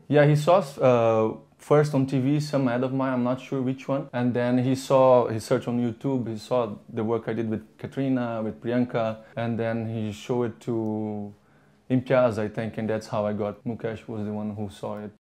Yeah, he saw first on TV some ad of mine, I'm not sure which one, and then he searched on YouTube, he saw the work I did with Katrina, with Priyanka, and then he showed it to Imtiaz, I think, and that's how I got. Mukesh was the one who saw it.